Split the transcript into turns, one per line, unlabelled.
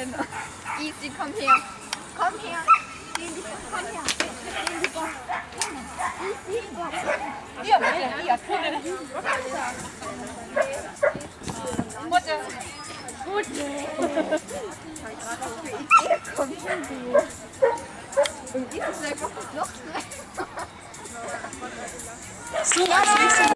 denn? Easy, komm her. Komm her. Komm her. Easy. Hier, Mutter. Mutter. Komm her, du. Und ist es einfach noch schlechter.
So,